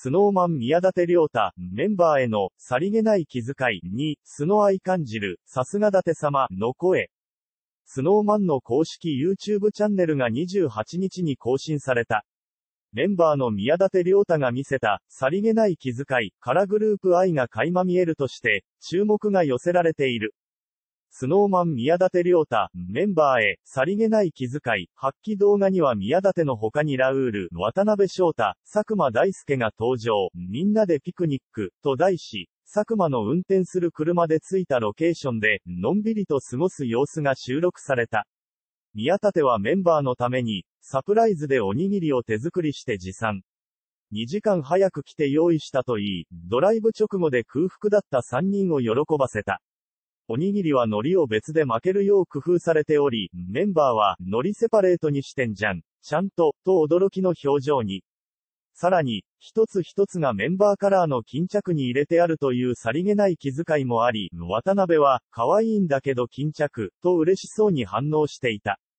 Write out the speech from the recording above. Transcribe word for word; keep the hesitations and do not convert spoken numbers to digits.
スノーマン宮舘涼太、メンバーへの、さりげない気遣い、に、素の愛感じる、さすが伊達様、の声。スノーマンの公式 YouTube チャンネルがにじゅうはちにちに更新された。メンバーの宮舘涼太が見せた、さりげない気遣い、からグループ愛が垣間見えるとして、注目が寄せられている。スノーマン宮舘涼太、メンバーへ、さりげない気遣い、発揮動画には宮舘の他にラウール、渡辺翔太、佐久間大介が登場、みんなでピクニック、と題し、佐久間の運転する車で着いたロケーションで、のんびりと過ごす様子が収録された。宮舘はメンバーのために、サプライズでおにぎりを手作りして持参。にじかん早く来て用意したといい、ドライブ直後で空腹だったさんにんを喜ばせた。おにぎりは海苔を別で巻けるよう工夫されており、メンバーは、海苔セパレートにしてんじゃん、ちゃんと、と驚きの表情に。さらに、一つ一つがメンバーカラーの巾着に入れてあるというさりげない気遣いもあり、渡辺は、可愛いんだけど巾着、と嬉しそうに反応していた。